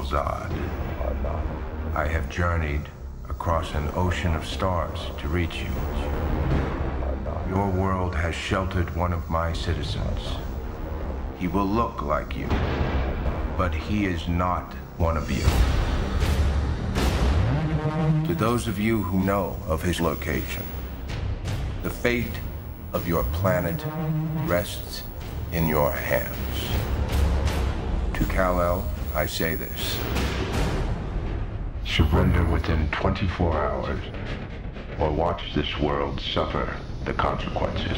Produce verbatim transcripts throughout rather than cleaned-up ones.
Malzahd. I have journeyed across an ocean of stars to reach you. Your world has sheltered one of my citizens. He will look like you, but he is not one of you. To those of you who know of his location, the fate of your planet rests in your hands. To Kal-El, I say this. Surrender within twenty-four hours, or watch this world suffer the consequences.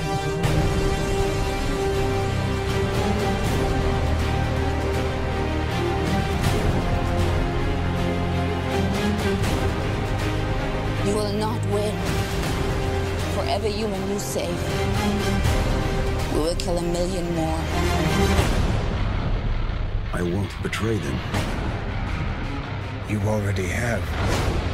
You will not win. For every human you save, we will kill a million more. I won't betray them. You already have.